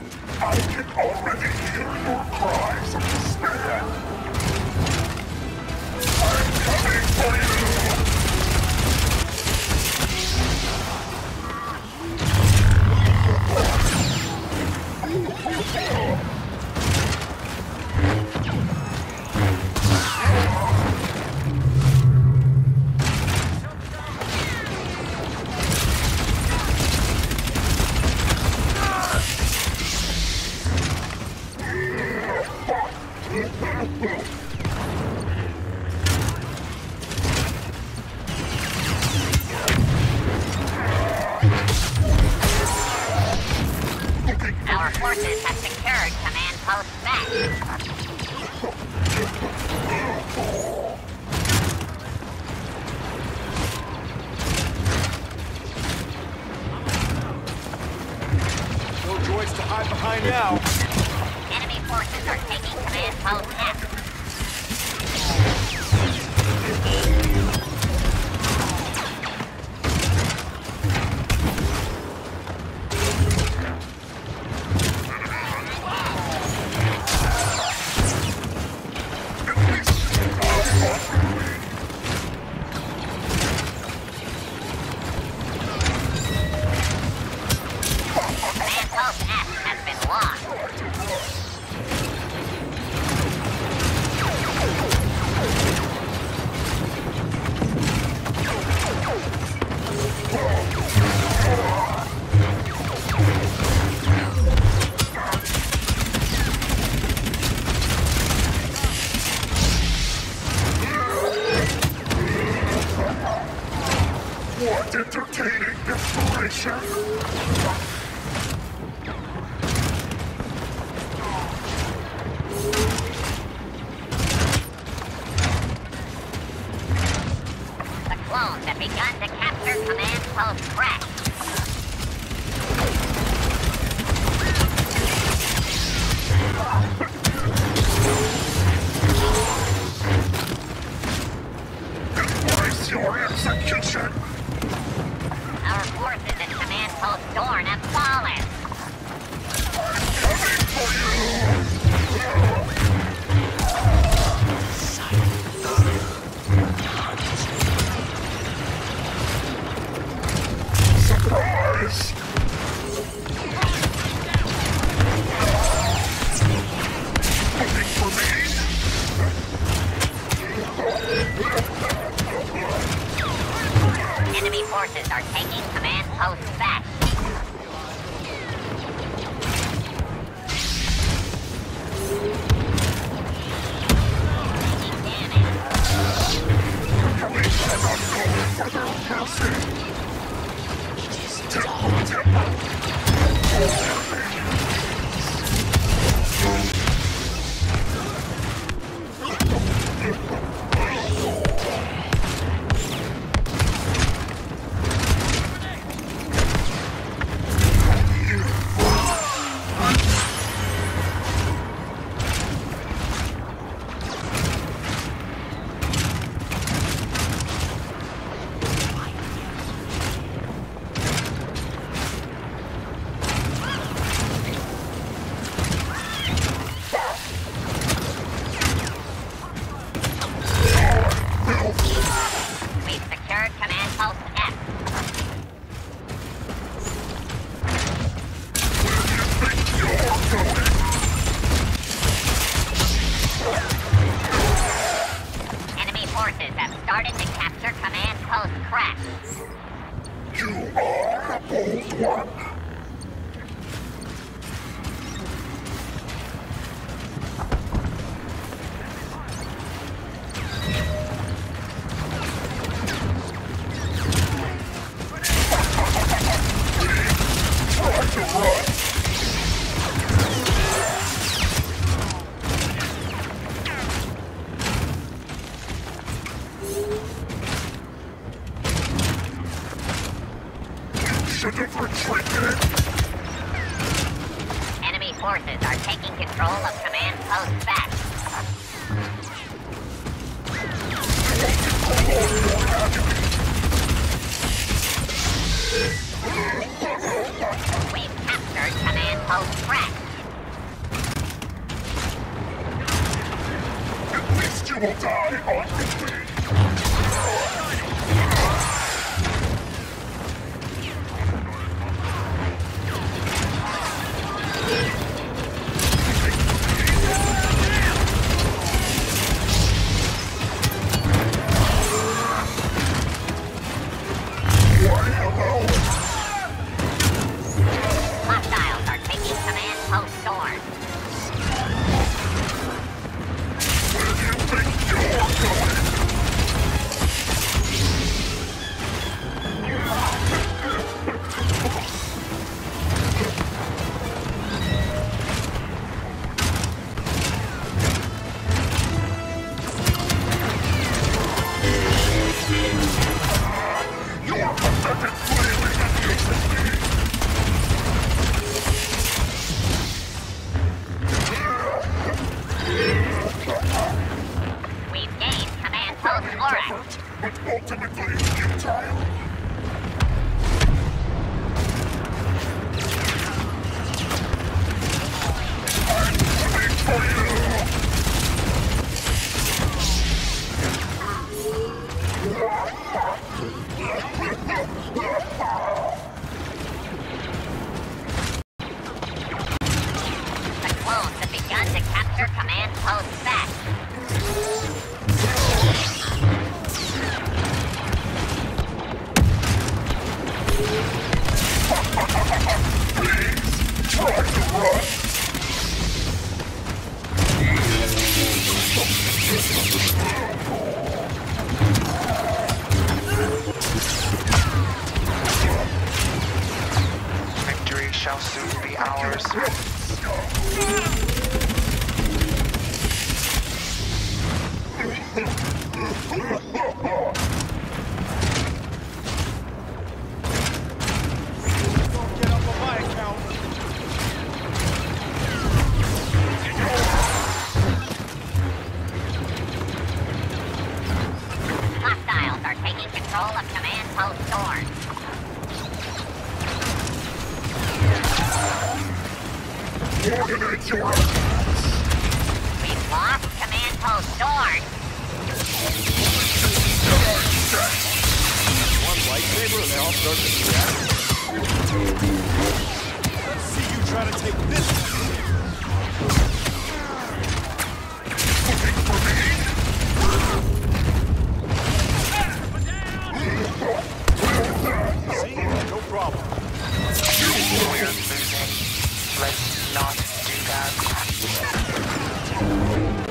I can already hear your cries of despair. I'm coming for you! Our forces have secured command post back. No droids to hide behind now. Enemy forces are taking command post F. Command post F has been lost. What entertaining desperation! The clones have begun to capture command post Crash. Embrace your execution! Our forces at command post Dorn have fallen. Coming for you! Surprise! Looking for me? Enemy forces are taking command post back. Taking damage. We cannot go further, Kelsey! We've secured command post F. Enemy forces have started to capture command post Crash. You are a bold one! Try to run! Should have retreated! Enemy forces are taking control of command post back. We've captured command post fresh. At least you will die on me. Hostiles are taking command post Storm. Where do you think you're going? Your pathetic flailing amuses me. We've gained command post Lorax. But ultimately futile. I'm coming for you! The clones have begun to capture command post Vex. Try to run! Victory shall soon be ours. Don't get up on my account. Hostiles are taking control of command post Storm. Coordinate your attacks! We've lost command post Storm. One lightsaber and they all start to react. Let's see you try to take this. Looking for me? See? No problem. We're losing. Let's not do that.